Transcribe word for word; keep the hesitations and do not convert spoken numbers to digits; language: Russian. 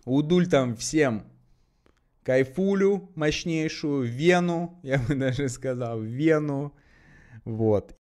Удуль там всем кайфулю мощнейшую, вену, я бы даже сказал, вену. Вот.